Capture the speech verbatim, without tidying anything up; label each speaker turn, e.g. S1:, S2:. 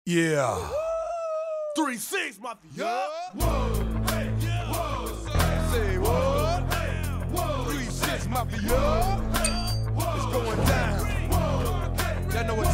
S1: Yeah. three six Mafia. Whoa. Hey, yeah. Whoa. Say what? three six Mafia. It's going down. Y'all know what